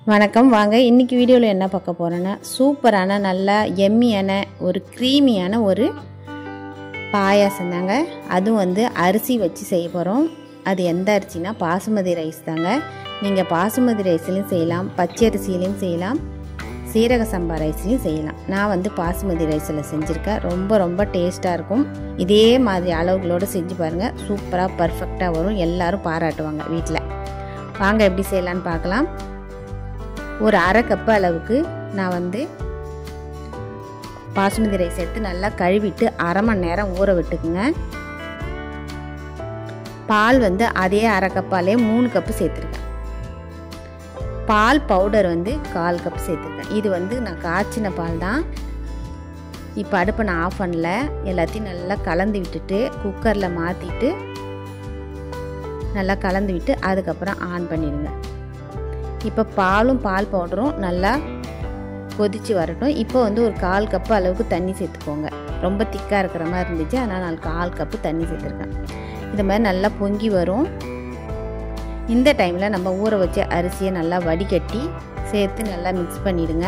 வணக்கம் வாங்க இன்னைக்கு வீடியோவில் என்ன பார்க்க போகிறேன்னா சூப்பரான நல்லா எம்மியான ஒரு க்ரீமியான ஒரு பாயாசம் தாங்க. அதுவும் வந்து அரிசி வச்சு செய்ய போகிறோம். அது எந்த அரிசினா பாசுமதி ரைஸ் தாங்க. நீங்கள் பாசுமதி ரைஸ்லையும் செய்யலாம், பச்சை அரிசியிலையும் செய்யலாம், சீரக சம்பா ரைஸ்லையும் செய்யலாம். நான் வந்து பாசுமதி ரைஸில் செஞ்சுருக்கேன். ரொம்ப டேஸ்ட்டாக இருக்கும். இதே மாதிரி அளவுகளோடு செஞ்சு பாருங்கள். சூப்பராக பர்ஃபெக்டாக வரும். எல்லோரும் பாராட்டுவாங்க வீட்டில். வாங்க எப்படி செய்யலான்னு பார்க்கலாம். ஒரு அரை கப்பு அளவுக்கு நான் வந்து பாசுமதி ரைஸ் எடுத்து நல்லா கழுவிட்டு அரை மணி நேரம் ஊற விட்டுக்குங்க. பால் வந்து அதே அரை கப்பாலே 3 கப்பு சேர்த்துருக்கேன். பால் பவுடர் வந்து 1/4 கப் சேர்த்துருக்கேன். இது வந்து நான் காய்ச்சின பால் தான். இப்போ அடுப்பை நான் ஆஃப் பண்ணல. எல்லாத்தையும் நல்லா கலந்து விட்டுட்டு குக்கரில் மாற்றிட்டு நல்லா கலந்து விட்டு அதுக்கப்புறம் ஆன் பண்ணிடுங்க. இப்போ பாலும் பால் பவுடரும் நல்லா கொதித்து வரட்டும். இப்போ வந்து ஒரு 1/4 கப்பு அளவுக்கு தண்ணி சேர்த்துக்கோங்க. ரொம்ப திக்காக இருக்கிற மாதிரி இருந்துச்சு, அதனால் நான் 1/4 கப்பு தண்ணி சேர்த்துருக்கேன். இது மாதிரி நல்லா பொங்கி வரும். இந்த டைமில் நம்ம ஊற வச்ச அரிசியை நல்லா வடிகட்டி சேர்த்து நல்லா மிக்ஸ் பண்ணிவிடுங்க.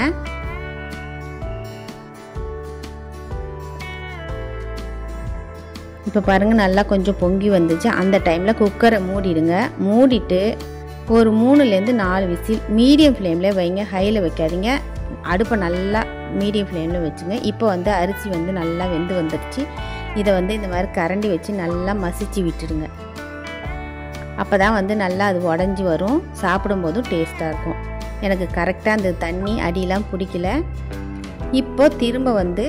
இப்போ பாருங்கள் நல்லா கொஞ்சம் பொங்கி வந்துச்சு. அந்த டைமில் குக்கரை மூடிடுங்க. மூடிட்டு ஒரு 3-4 விசில் மீடியம் ஃப்ளேமில் வைங்க. ஹையில் வைக்காதீங்க. அடுப்பை நல்லா மீடியம் ஃப்ளேமில் வச்சுங்க. இப்போ வந்து அரிசி வந்து நல்லா வெந்து வந்துடுச்சு. இதை வந்து இந்த மாதிரி கரண்டி வச்சு நல்லா மசிச்சு விட்டுடுங்க. அப்போ தான் வந்து நல்லா அது உடஞ்சி வரும். சாப்பிடும்போதும் டேஸ்ட்டாக இருக்கும். எனக்கு கரெக்டாக அந்த தண்ணி அடியெலாம் பிடிக்கல. இப்போ திரும்ப வந்து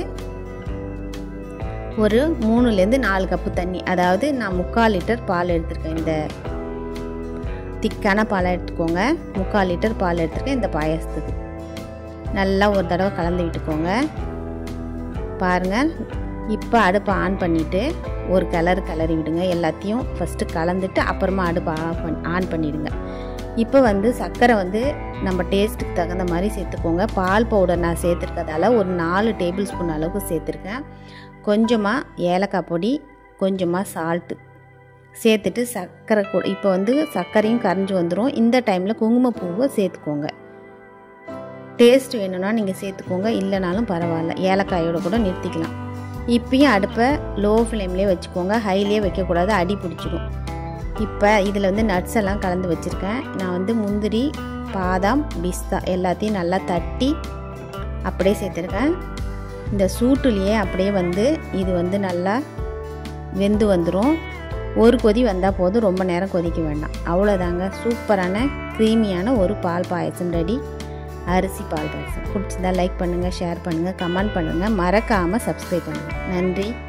ஒரு 3-4 கப்பு தண்ணி, அதாவது நான் 3/4 லிட்டர் பால் எடுத்திருக்கேன். இந்த திக்கான பாலை எடுத்துக்கோங்க. 3/4 லிட்டர் பால் எடுத்துருக்கேன் இந்த பாயாசத்துக்கு. நல்லா ஒரு தடவை கலந்து விட்டுக்கோங்க. பாருங்கள், இப்போ அடுப்பை ஆன் பண்ணிவிட்டு ஒரு கிளறி விடுங்க. எல்லாத்தையும் ஃபஸ்ட்டு கலந்துட்டு அப்புறமா அடுப்பை ஆன் பண்ணிவிடுங்க. இப்போ வந்து சர்க்கரை வந்து நம்ம டேஸ்ட்டுக்கு தகுந்த மாதிரி சேர்த்துக்கோங்க. பால் பவுடர் நான் சேர்த்துருக்கதால ஒரு 4 டேபிள் ஸ்பூன் அளவுக்கு சேர்த்துருக்கேன். கொஞ்சமாக ஏலக்காய் பொடி, கொஞ்சமாக சால்ட்டு சேர்த்துட்டு சர்க்கரை கூட இப்போ வந்து சர்க்கரையும் கரைஞ்சி வந்துடும். இந்த டைமில் குங்குமப்பூவை சேர்த்துக்கோங்க. டேஸ்ட் வேணும்னா நீங்கள் சேர்த்துக்கோங்க, இல்லைனாலும் பரவாயில்ல, ஏலக்காயோட கூட நிறுத்திக்கலாம். இப்பயும் அடுப்பை லோ ஃப்ளேம்லேயே வச்சுக்கோங்க. ஹைலேயே வைக்கக்கூடாது, அடி பிடிச்சிடும். இப்போ இதில் வந்து நட்ஸ் எல்லாம் கலந்து வச்சுருக்கேன். நான் வந்து முந்திரி, பாதாம், பிஸ்தா எல்லாத்தையும் நல்லா தட்டி அப்படியே சேர்த்துருக்கேன். இந்த சூட்டுலேயே அப்படியே வந்து இது வந்து நல்லா வெந்து வந்துடும். ஒரு கொதி வந்தால் போதும், ரொம்ப நேரம் கொதிக்க வேண்டாம். அவ்வளோதாங்க, சூப்பரான க்ரீமியான ஒரு பால் பாயசம் ரெடி. அரிசி பால் பாயசம் பிடிச்சிருந்தா லைக் பண்ணுங்கள், ஷேர் பண்ணுங்கள், கமெண்ட் பண்ணுங்கள், மறக்காமல் சப்ஸ்கிரைப் பண்ணுங்கள். நன்றி.